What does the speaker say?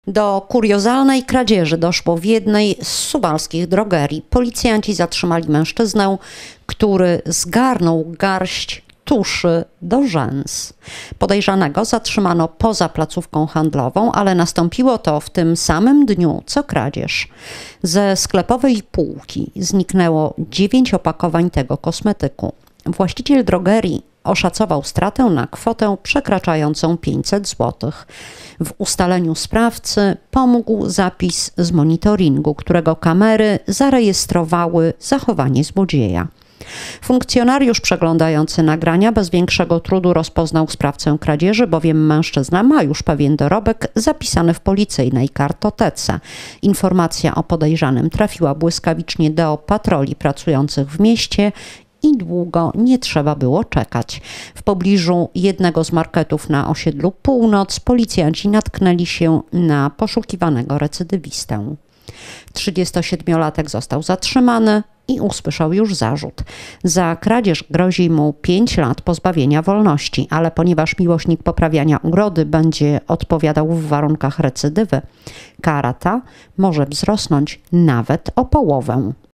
Do kuriozalnej kradzieży doszło w jednej z suwalskich drogerii. Policjanci zatrzymali mężczyznę, który zgarnął garść tuszy do rzęs. Podejrzanego zatrzymano poza placówką handlową, ale nastąpiło to w tym samym dniu, co kradzież. Ze sklepowej półki zniknęło 9 opakowań tego kosmetyku. Właściciel drogerii oszacował stratę na kwotę przekraczającą 500 zł. W ustaleniu sprawcy pomógł zapis z monitoringu, którego kamery zarejestrowały zachowanie złodzieja. Funkcjonariusz przeglądający nagrania bez większego trudu rozpoznał sprawcę kradzieży, bowiem mężczyzna ma już pewien dorobek zapisany w policyjnej kartotece. Informacja o podejrzanym trafiła błyskawicznie do patroli pracujących w mieście i długo nie trzeba było czekać. W pobliżu jednego z marketów na osiedlu Północ policjanci natknęli się na poszukiwanego recydywistę. 37-latek został zatrzymany i usłyszał już zarzut. Za kradzież grozi mu 5 lat pozbawienia wolności, ale ponieważ miłośnik poprawiania urody będzie odpowiadał w warunkach recydywy, kara ta może wzrosnąć nawet o połowę.